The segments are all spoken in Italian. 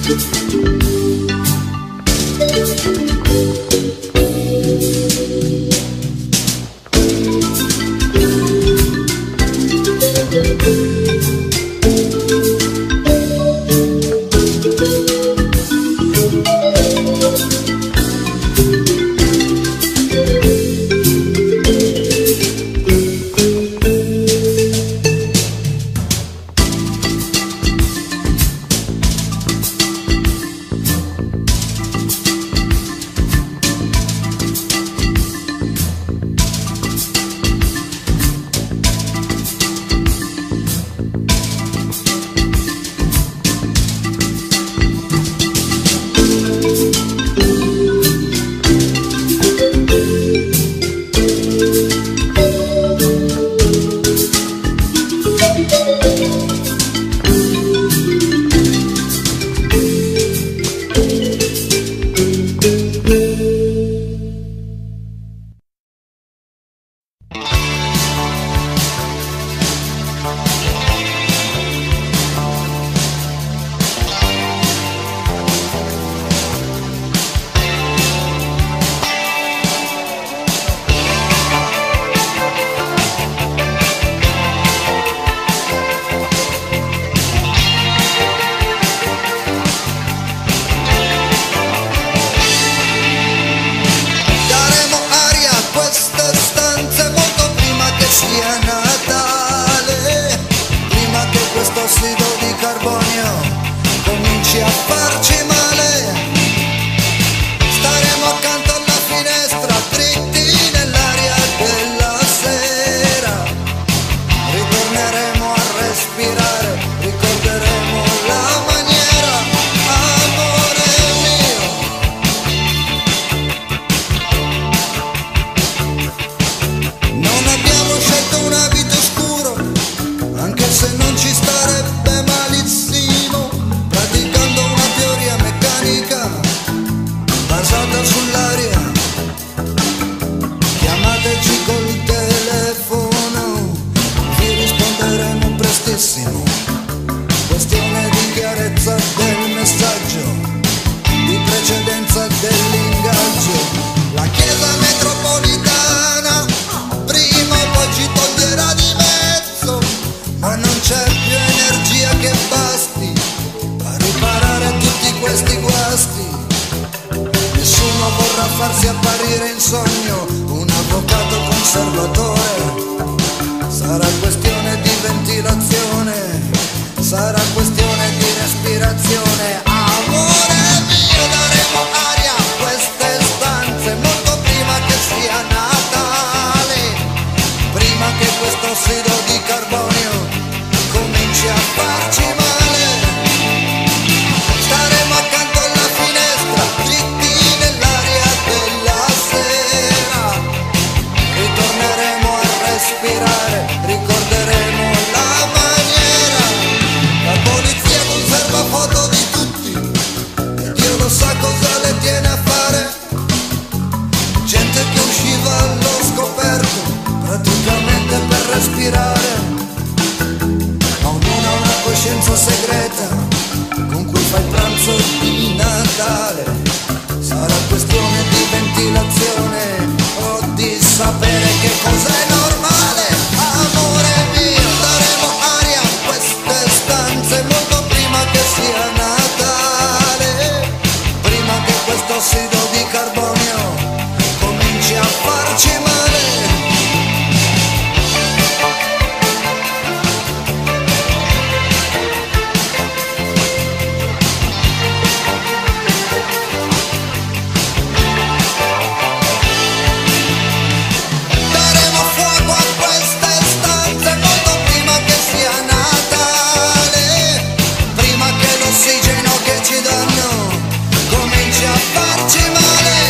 L'ossigeno che ci danno comincia a farci male.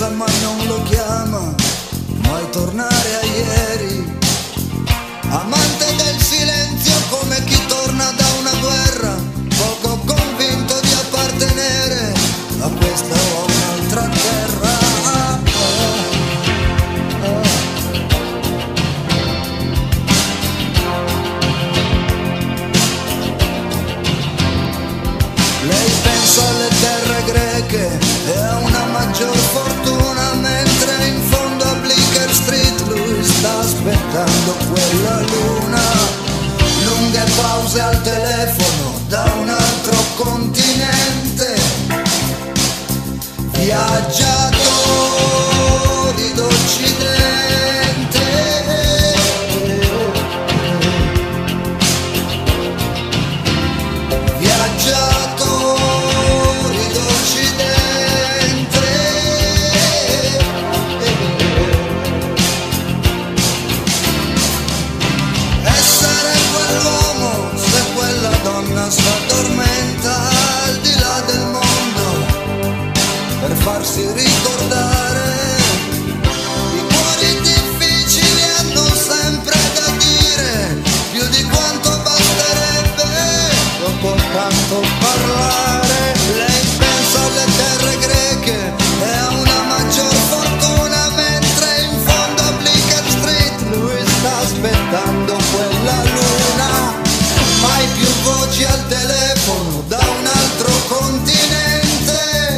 cosa ma non lo chiama mai tornare a ieri. Amante del silenzio come chi torna da una guerra, poco convinto di appartenere a questa o un'altra terra. Lei pensa alle terre greche e a una maggior fortuna, mentre in fondo a Bleecker Street lui sta aspettando quella luna. Lunghe pause al telefono da un altro continente, viaggiatori d'Occidente. Viaggiatori d'Occidente. Essere quell'uomo se quella donna s'addormenta al di là del mondo per farsi ricordare. I cuori difficili hanno sempre da dire, più di quanto basterebbe dopo tanto parlare. Lei pensa alle terre greche e a una maggior fortuna, mentre in fondo a Bleecker Street lui sta aspettando quella luna. Mai più voci al telefono da un altro continente,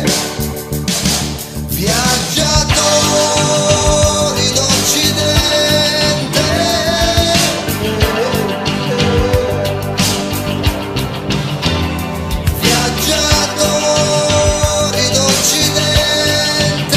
viaggiatori d'Occidente. Viaggiatori d'Occidente.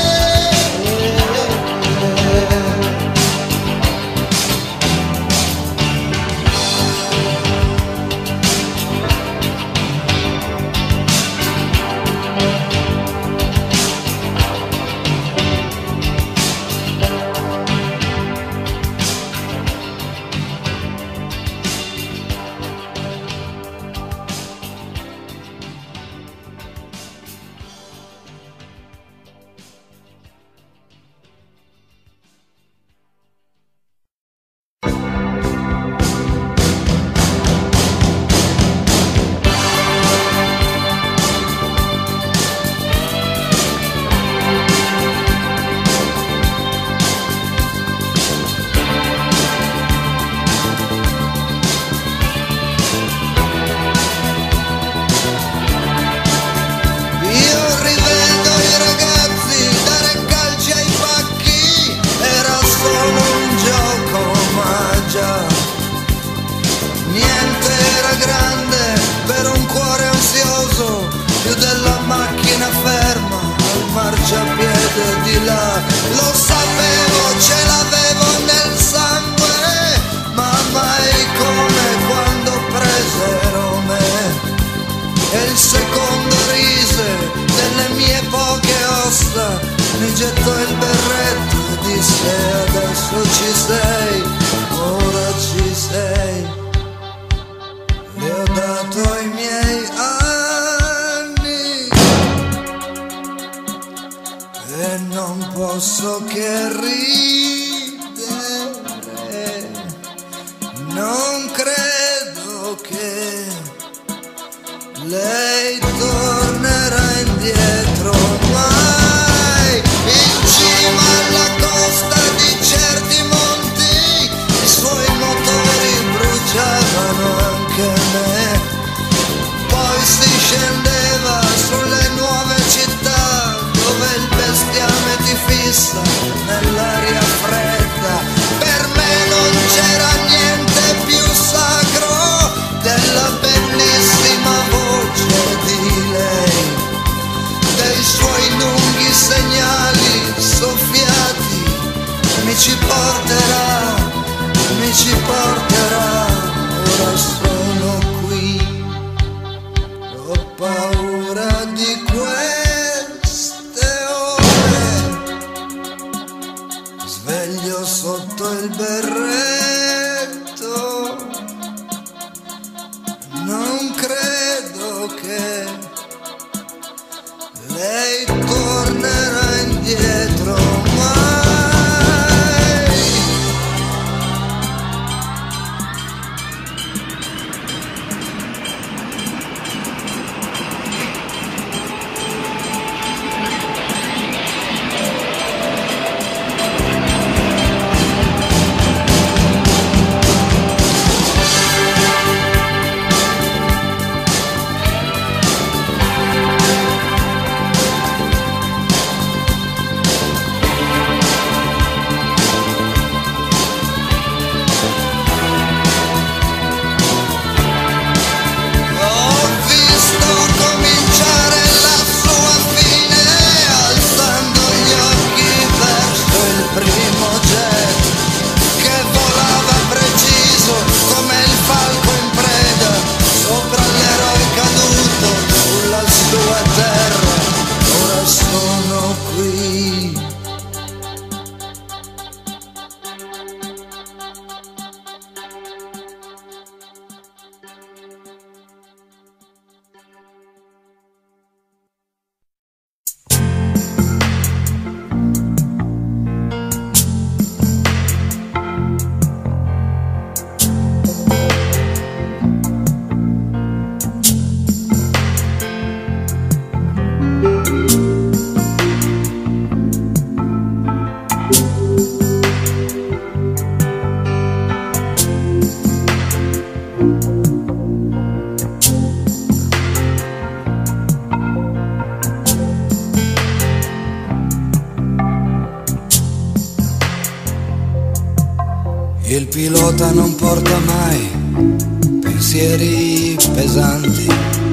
Di là, lo sapevo, ce l'avevo nel sangue, ma mai come quando presero me. E il secondo rise delle mie poche ossa, mi gettò il berretto e disse: adesso ci sei, ora ci sei. Le ho dato i miei anni e non posso che ridere. Non credo che lei tornerà indietro mai. In cima alla costa di certi monti i suoi motori bruciavano anche me. Poi si scendeva sulle nuove città dove il bestiame ti fissa nell'aria fredda. Il pilota non porta mai pensieri pesanti,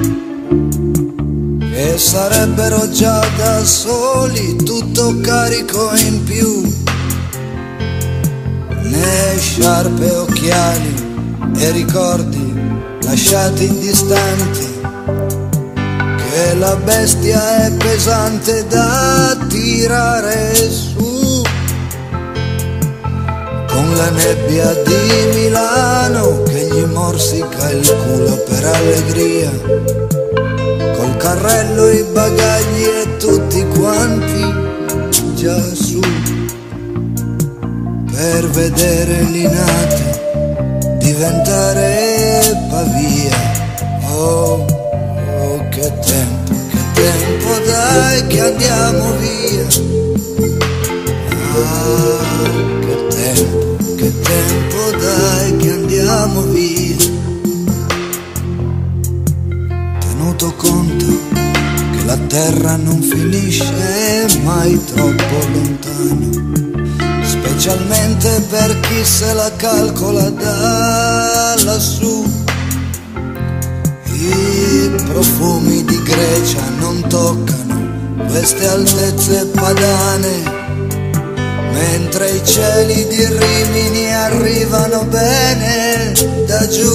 che sarebbero già da soli tutto carico in più, né sciarpe, occhiali e ricordi lasciati distanti, che la bestia è pesante da tirare su. Con la nebbia di Milano che gli morsica il culo per allegria, col carrello, i bagagli e tutti quanti già su, per vedere Linate diventare Pavia. Oh, oh, che tempo dai che andiamo via. Ah, che tempo dai che andiamo via. Tenuto conto che la terra non finisce mai troppo lontano, specialmente per chi se la calcola da lassù. I profumi di Grecia non toccano queste altezze padane, mentre i cieli di Rimini arrivano bene da giù.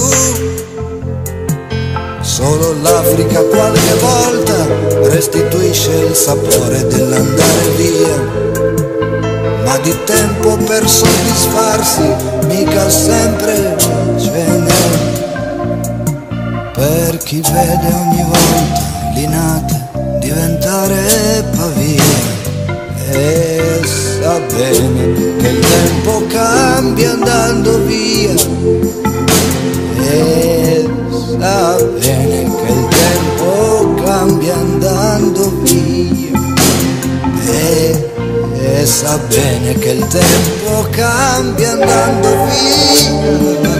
Solo l'Africa qualche volta restituisce il sapore dell'andare via, ma di tempo per soddisfarsi mica sempre ce n'è. Per chi vede ogni volta Linate diventare Pavia e sa bene che il tempo cambia andando via, e sa bene che il tempo cambia andando via, e sa bene che il tempo cambia andando via.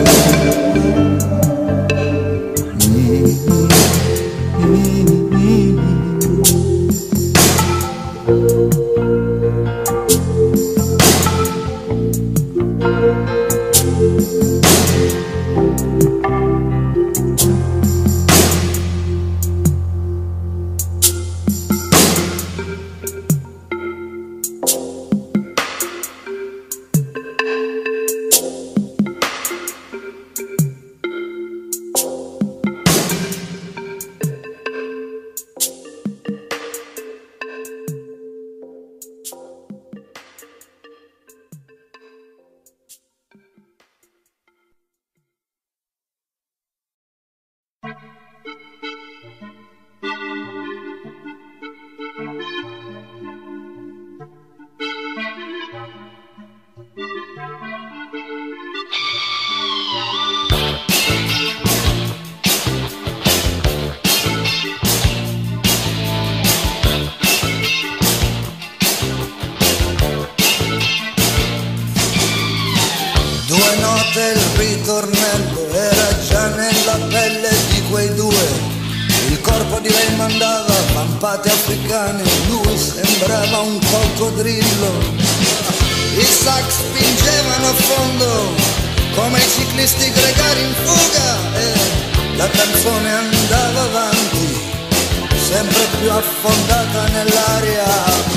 Il ritornello era già nella pelle di quei due, il corpo di lei mandava vampate africane, lui sembrava un coccodrillo. I sax spingevano a fondo come i ciclisti gregari in fuga e la canzone andava avanti, sempre più affondata nell'aria.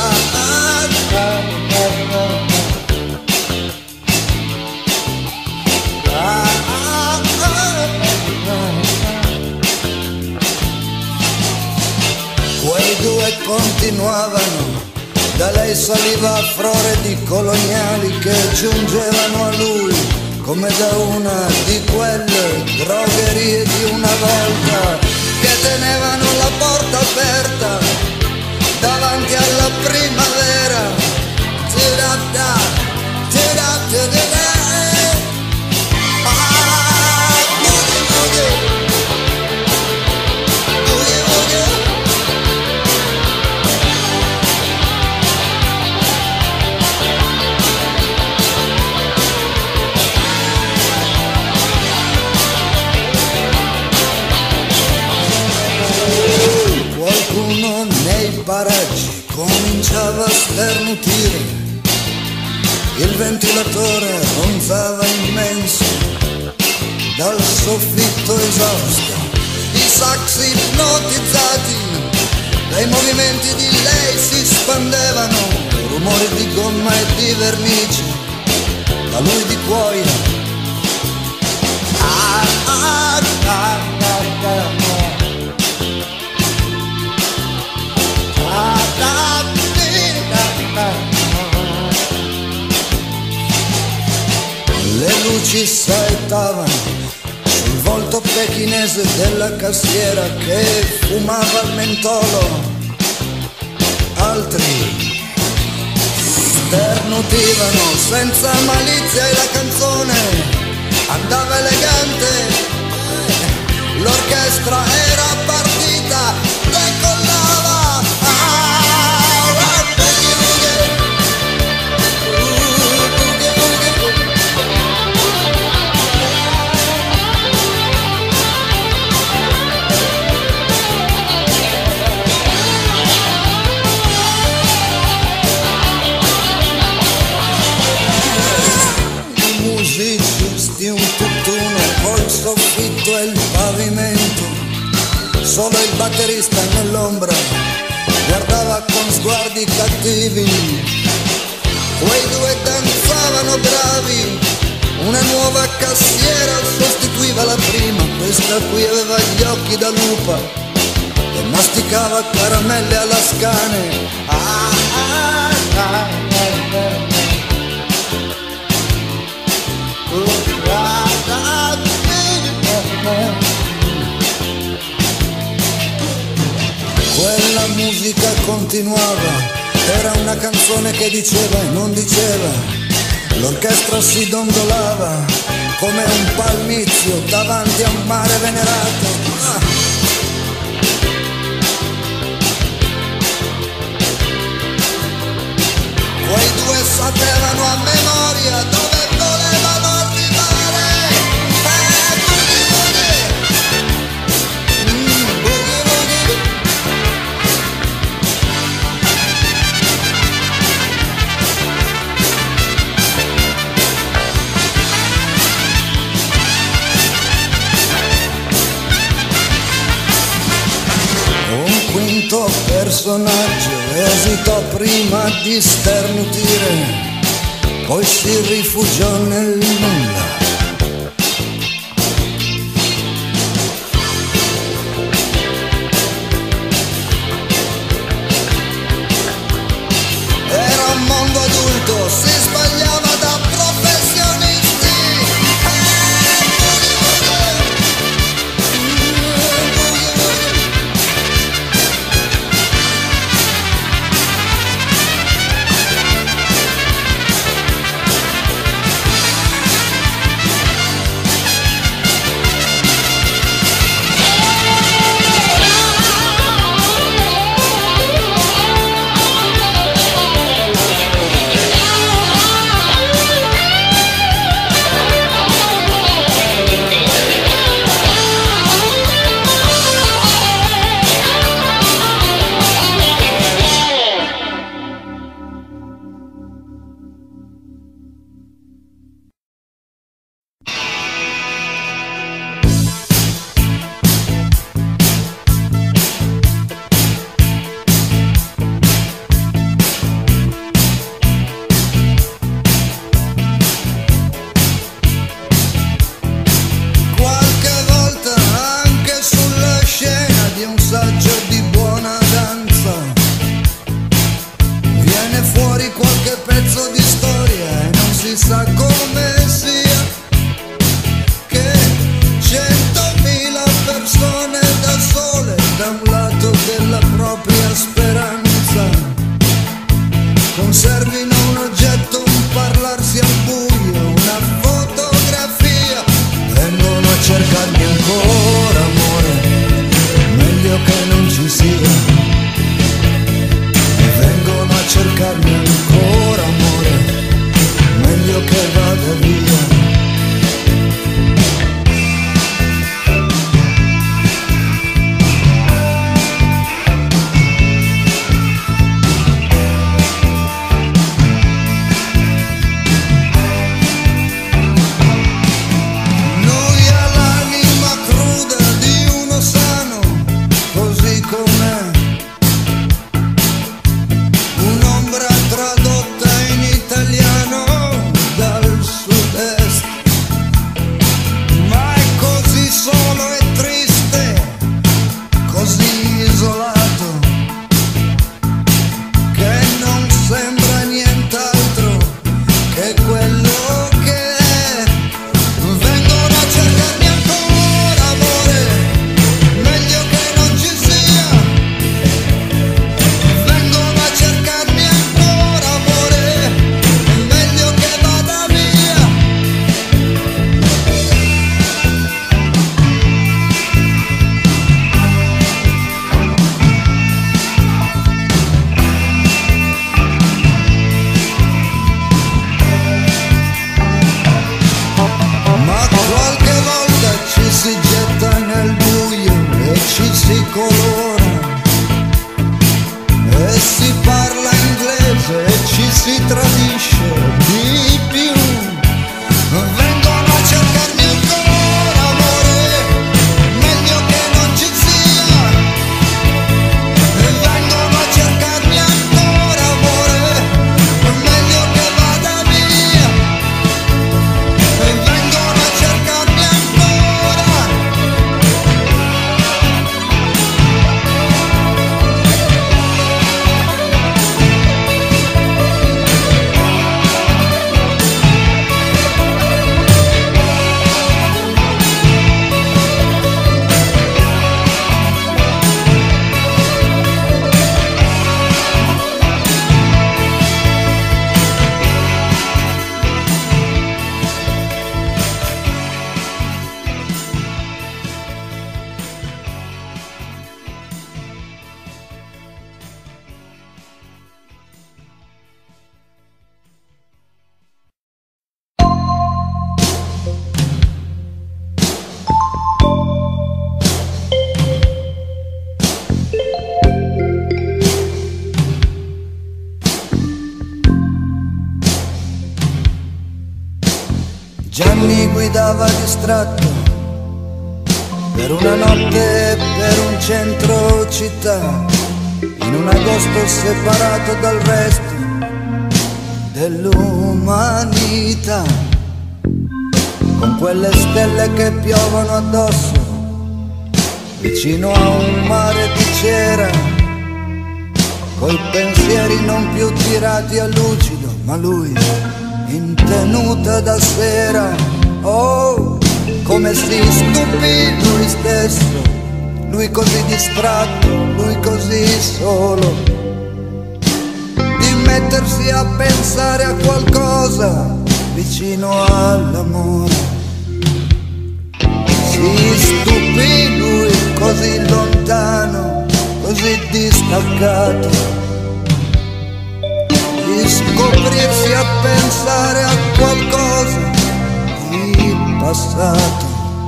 Quei due continuavano, da lei saliva a frore di coloniali che giungevano a lui come da una di quelle drogherie di una volta, che tenevano la porta aperta davanti alla primavera. Qualcuno nei paraggi cominciava a sternutire il ventilatore ronzava immenso dal soffitto esausto, i sax ipnotizzati dai movimenti di lei si spandevano, rumori di gomma e di vernice, da lui di cuoio. Le luci saettavano sul volto pechinese della cassiera che fumava al mentolo, altri sternutivano senza malizia e la canzone andava elegante, l'orchestra era partita, decollava. Musicisti, un tutt'uno col soffitto e il pavimento, solo il batterista nell'ombra guardava con sguardi cattivi. Quei due danzavano bravi, una nuova cassiera sostituiva la prima, questa qui aveva gli occhi da lupa e masticava caramelle alla Scane. Quella musica continuava, era una canzone che diceva e non diceva, l'orchestra si dondolava come un palmizio davanti a un mare venerato. Quei due sapevano a memoria dove volevano arrivare. Un quinto personaggio esitò prima di sternutire, poi si rifugiò nel nulla. Era un mondo adulto, si sbagliava da professionisti. Conservino un oggetto, un parlarsi al buio, una fotografia. Vengono a cercarmi ancora, amore, meglio che non ci sia. Vengono a cercarmi ancora, amore, meglio che vada via. si colora e si parla inglese e ci si tradisce di più. Vengono a cercarmi ancora, amore, meglio che non ci sia. Vengono a cercarmi ancora, amore, meglio che vada via. Vengono a cercarmi ancora. Gianni guidava distratto per una notte per un centro città, in un agosto separato dal resto dell'umanità, con quelle stelle che piovono addosso, vicino a un mare di cera, coi pensieri non più tirati a lucido, ma lui in tenuta da sera. Oh, come si stupì lui stesso, lui così distratto, lui così solo, di mettersi a pensare a qualcosa vicino all'amore. Si stupì lui così lontano, così distaccato, di scoprirsi a pensare a qualcosa di passato.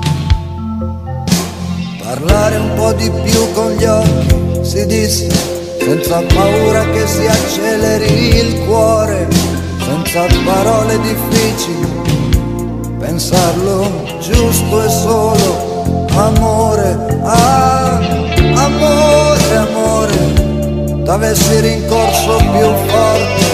Parlare un po' di più con gli occhi, si disse, senza paura che si acceleri il cuore, senza parole difficili, pensarlo giusto e solo. Amore, ah, amore, amore, t'avessi rincorso più forte.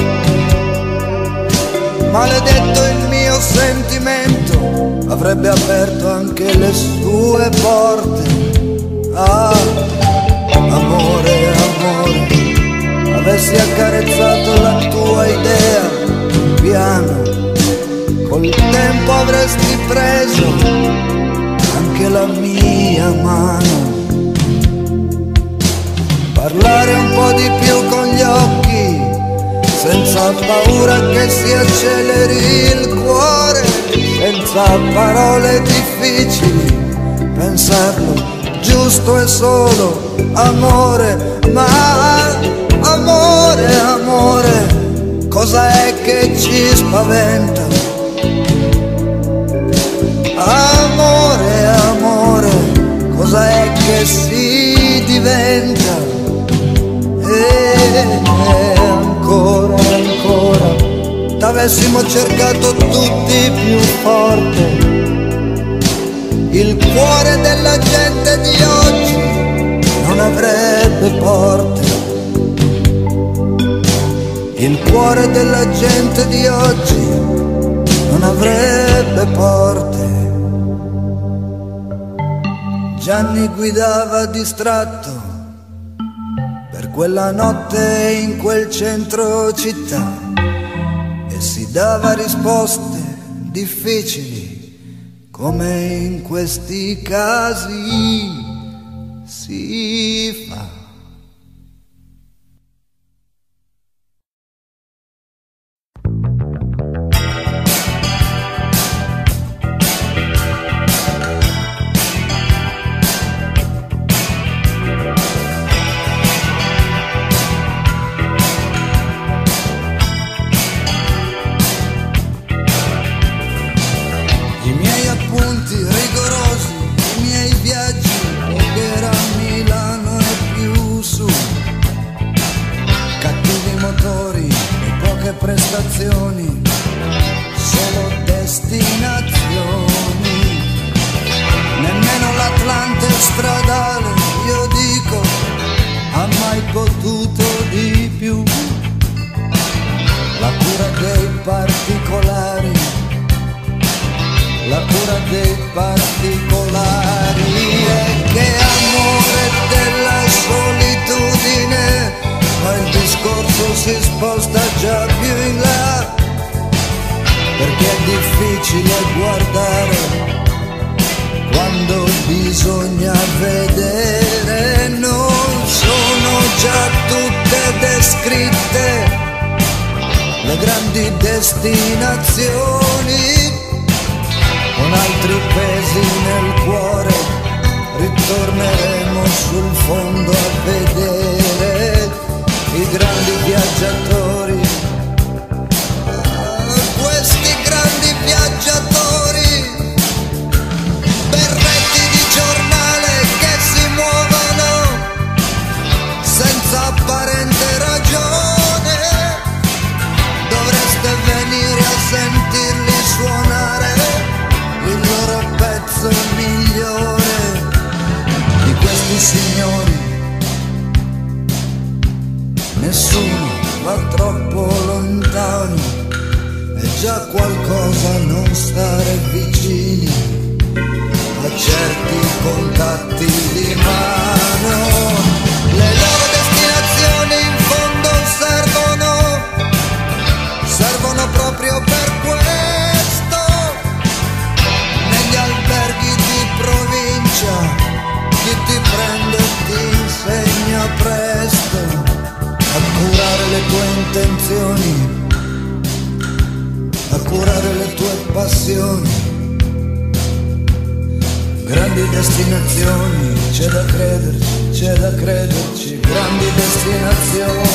Maledetto il mio sentimento, avrebbe aperto anche le sue porte. Ah, amore, amore, avessi accarezzato la tua idea piano, col tempo avresti preso anche la mia mano. Parlare un po' di più con gli occhi, senza paura che si acceleri il cuore, senza parole difficili, pensarlo giusto e solo. Amore, ma amore, amore, cosa è che ci spaventa? Amore, amore, cosa è che si diventa? E ancora, ancora, t'avessimo cercato tutti più forte. Il cuore della gente di oggi non avrebbe porte. Il cuore della gente di oggi non avrebbe porte. Gianni guidava distratto per quella notte in quel centro città e si dava risposte difficili, come in questi casi si fa. Rigorosi, i miei viaggi, poche erano prestazioni, solo destinazioni. Nemmeno l'Atlante stradale, io dico, ha mai potuto di più. La cura dei particolari, la cura dei particolari. E che amore della solitudine, ma il discorso si sposta già più in là, perché è difficile guardare quando bisogna vedere. Non sono già tutte descritte le grandi destinazioni, con altri pesi nel cuore ritorneremo sul fondo a vedere i grandi viaggiatori, questi grandi viaggiatori, berretti di giornale che si muovono senza apparente ragione. Dovreste venire a sentirli suonare il loro pezzo migliore. Di questi signori nessuno va troppo lontano, è già qualcosa non stare vicini a certi contatti di mano. Le loro destinazioni in fondo servono proprio per questo. Negli alberghi di provincia chi ti prende ti insegna presto a curare le tue intenzioni, a curare le tue passioni. Grandi destinazioni, c'è da crederci, grandi destinazioni.